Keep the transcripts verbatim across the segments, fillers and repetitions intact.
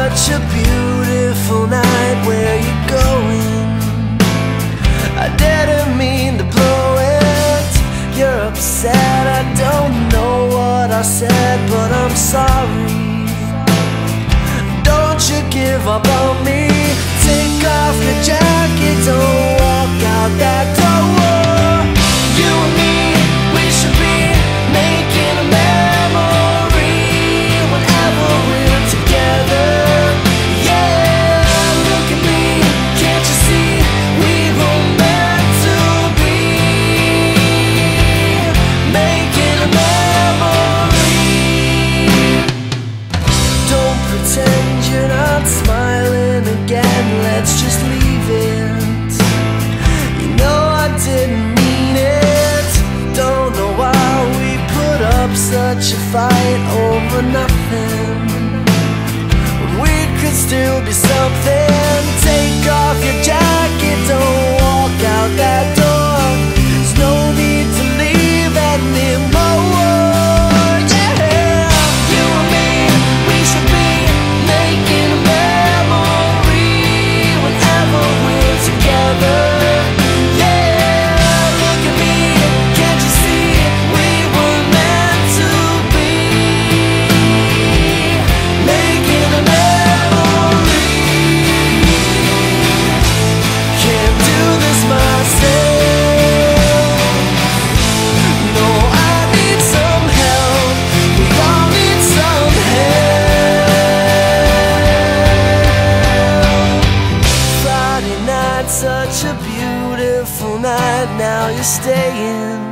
such a beautiful night. Where you going? I didn't mean to blow it. You're upset, I don't know what I said, but I'm sorry. Don't you give up on me. Take off your jacket, don't walk out that door. You and me, we should be making a memory whenever we're together. Yeah, look at me, can't you see? We were meant to be making a memory. Don't pretend you're not smiling again, let's just leave it. You know I didn't mean it. Don't know why we put up such a fight over nothing, when we could still be something. Take off your jacket, don't walk out that door. There's no need to leave anymore. Yeah, you and me, we should be making a memory whenever we're together. Yeah, look at me, can't you see? We were meant to be making a memory. Can't do this myself. No, I need some help. We all need some help. Friday night, such a beautiful night. Now you're staying.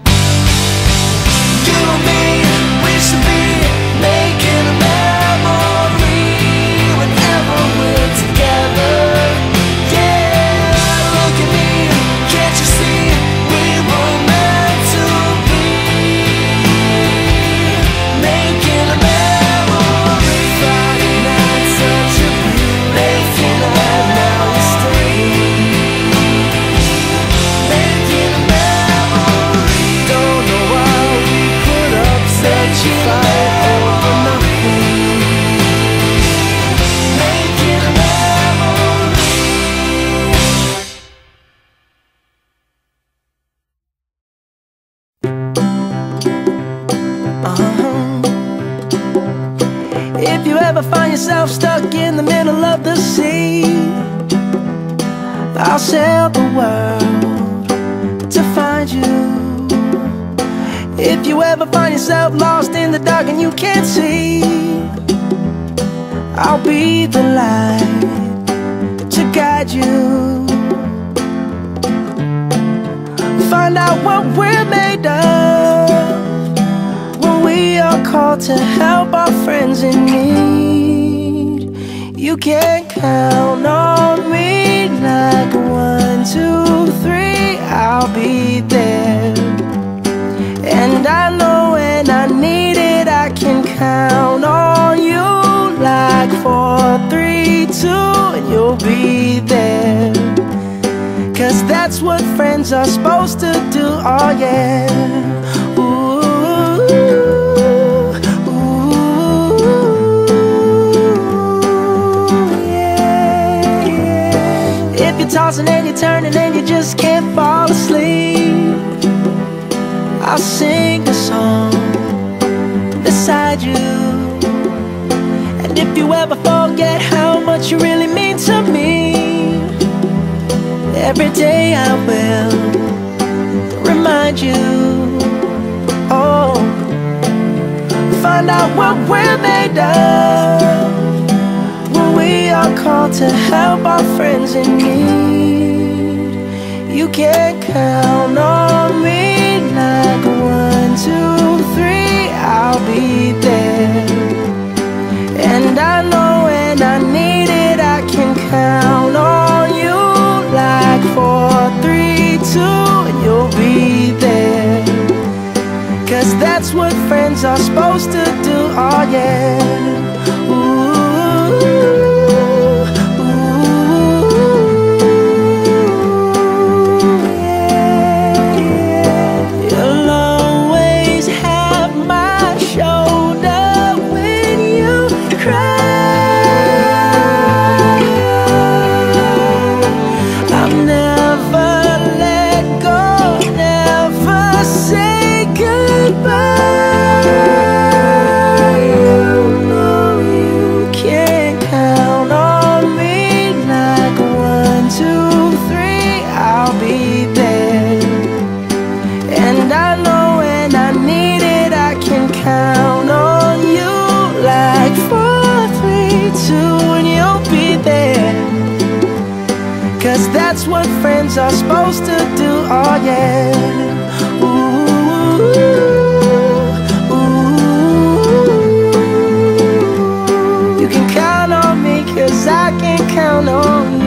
You and me, we should be making a memory whenever we're together. Yeah, look at me, can't you see? We were meant to be making a memory. Friday night, such a beautiful night. Now you're staying. Making a memory. Don't know why we put up such a fight over nothing. Making a memory. Uh-huh. If you ever find yourself stuck in the middle of the sea, I'll sail the world to find you. If you ever find yourself lost in the dark and you can't see, I'll be the light to guide you. Find out what we're made of when we are called to help our friends in need. You can count on me like one, two, three, I'll be there. And I know when I need it, I can count on you like four, three, two, and you'll be there. Cause that's what friends are supposed to do, oh yeah. Ooh, ooh, yeah, yeah. If you're tossing and you're turning and you just can't fall asleep, I'll sing a song beside you. And if you ever forget how much you really mean to me, every day I will remind you. Oh, find out what we're made of when we are called to help our friends in need. You can count on me like one, two, three, I'll be there. And I know when I need it, I can count on you like four, three, two, and you'll be there. Cause that's what friends are supposed to do, oh yeah. Ooh, ooh, yeah, yeah. You'll always have my shoulder when you cry. 'cause that's what friends are supposed to do, oh yeah. Ooh, ooh. You can count on me, 'cause I can count on you.